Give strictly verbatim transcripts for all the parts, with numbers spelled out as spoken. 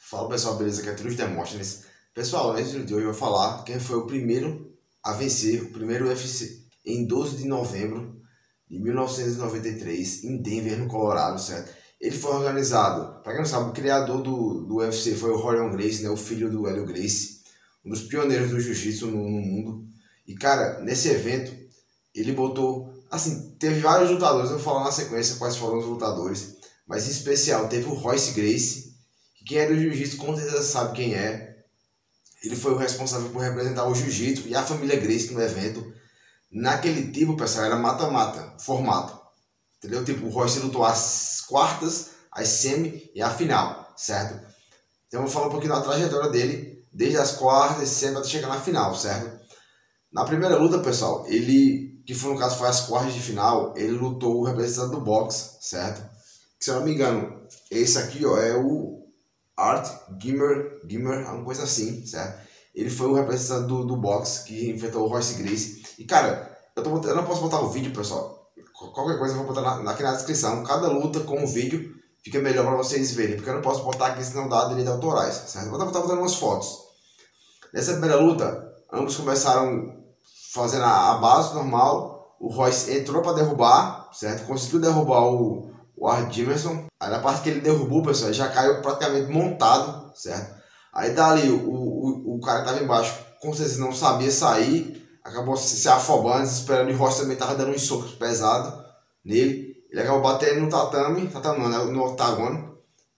Fala pessoal, beleza? Aqui é Trus Demóstenes. Pessoal, nesse vídeo de hoje eu vou falar quem foi o primeiro a vencer o primeiro U F C em doze de novembro de mil novecentos e noventa e três em Denver, no Colorado, certo? Ele foi organizado, para quem não sabe, o criador do, do U F C foi o Rorion Gracie, né? O filho do Hélio Gracie, um dos pioneiros do jiu-jitsu no, no mundo. E cara, nesse evento ele botou, assim, teve vários lutadores, eu vou falar na sequência quais foram os lutadores, mas em especial teve o Royce Gracie. Quem é do jiu-jitsu com certeza sabe quem é. Ele foi o responsável por representar o jiu-jitsu e a família Gracie no evento. Naquele tipo, pessoal, era mata-mata, formato. Entendeu? Tipo, o Royce lutou as quartas, as semi e a final, certo? Então eu vou falar um pouquinho da trajetória dele, desde as quartas, semi até chegar na final, certo? Na primeira luta, pessoal, ele, que foi no caso foi as quartas de final, ele lutou o representante do boxe, certo? Que, se eu não me engano, esse aqui, ó, é o Art Gimmer, Gimmer, alguma coisa assim, certo? Ele foi o representante do, do boxe que enfrentou o Royce Gracie. E cara, eu, tô, eu não posso botar o vídeo, pessoal. Qualquer coisa eu vou botar na, aqui na descrição. Cada luta com o vídeo fica melhor para vocês verem, porque eu não posso botar aqui senão dá direitos autorais, certo? Eu vou estar botando umas fotos. Nessa primeira luta, ambos começaram fazendo a, a base normal. O Royce entrou para derrubar, certo? Conseguiu derrubar o o Art Jimerson. Aí na parte que ele derrubou, pessoal, já caiu praticamente montado, certo? Aí dali o, o, o cara que tava embaixo, com certeza não sabia sair, acabou se, se afobando, esperando, e o Royce também tava dando uns socos pesados nele. Ele acabou batendo no tatame, tatame não, né, no octágono,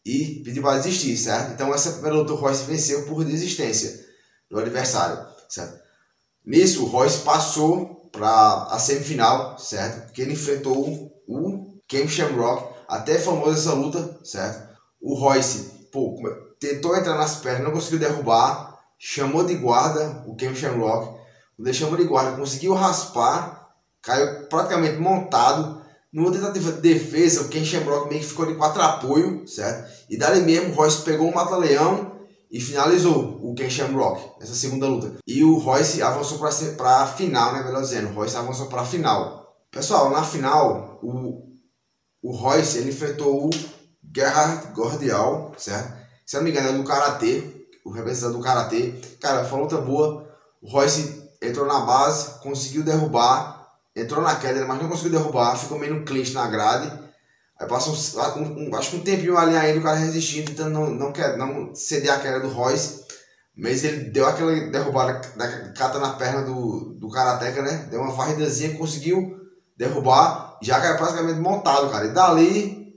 e pediu para desistir, certo? Então essa primeira luta o Royce venceu por desistência do adversário, certo? Nisso o Royce passou para a semifinal, certo? Que ele enfrentou o Ken Shamrock. Até famosa essa luta, certo? O Royce, pô, tentou entrar nas pernas, não conseguiu derrubar, chamou de guarda o Ken Shamrock, ele chamou de guarda, conseguiu raspar, caiu praticamente montado. Numa tentativa de defesa, o Ken Shamrock meio que ficou de quatro apoio, certo? E dali mesmo o Royce pegou o mata-leão e finalizou o Ken Shamrock, essa segunda luta. E o Royce avançou para a final, né? Melhor dizendo, o Royce avançou para a final. Pessoal, na final, o O Royce, ele enfrentou o Gerhard Gordial, certo? Se não me engano, é do Karatê, o representante do Karatê. Cara, foi uma luta boa. O Royce entrou na base, conseguiu derrubar, entrou na queda, mas não conseguiu derrubar, ficou meio no clinch na grade. Aí passou, um, um, acho que um tempinho ali ainda, o cara resistindo, tentando não, não, quer, não ceder a queda do Royce. Mas ele deu aquela derrubada, da, cata na perna do, do Karateca, né? Deu uma varridazinha, conseguiu derrubar, já caiu praticamente montado, cara. E dali,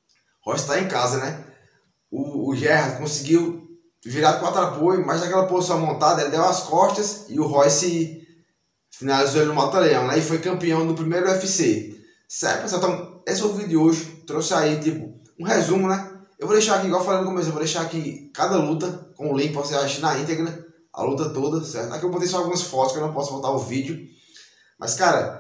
o Royce tá em casa, né? O, o Gerhard conseguiu virar de quatro apoios, mas naquela posição montada, ele deu as costas e o Royce finalizou ele no mata-leão, né? E foi campeão do primeiro U F C. Certo, pessoal? Então, esse é o vídeo de hoje. Trouxe aí, tipo, um resumo, né? Eu vou deixar aqui, igual eu falei no começo, eu vou deixar aqui cada luta com o link para você assistir na íntegra, a luta toda, certo? Aqui eu botei só algumas fotos que eu não posso botar o vídeo. Mas, cara,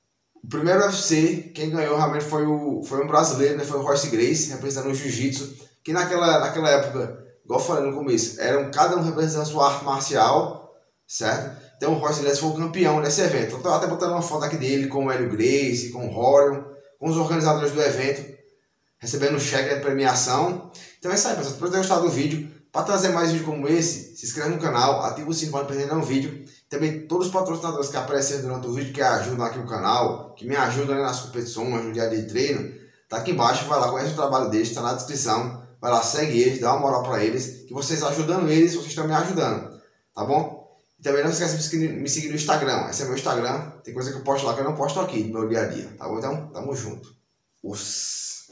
o primeiro U F C, quem ganhou realmente foi, o, foi um brasileiro, né? Foi o Royce Gracie, representando o jiu-jitsu, que naquela, naquela época, igual eu falei no começo, eram cada um representando a sua arte marcial, certo? Então o Royce Gracie foi o campeão nesse evento. Eu tô até botando uma foto aqui dele com o Hélio Gracie, com o Rorion, com os organizadores do evento, recebendo um cheque de premiação. Então é isso aí, pessoal. Espero ter gostado do vídeo. Para trazer mais vídeos como esse, se inscreve no canal, ativa o sininho para não perder nenhum vídeo. Também todos os patrocinadores que apareceram durante o vídeo, que ajudam aqui o canal, que me ajudam, né, nas competições, no dia a dia de treino, tá aqui embaixo, vai lá, conhece o trabalho deles, está na descrição. Vai lá, segue eles, dá uma moral para eles, que vocês ajudando eles, vocês estão me ajudando, tá bom? E também não esquece de me seguir no Instagram, esse é meu Instagram, tem coisa que eu posto lá que eu não posto aqui no meu dia a dia, tá bom? Então, tamo junto. Os...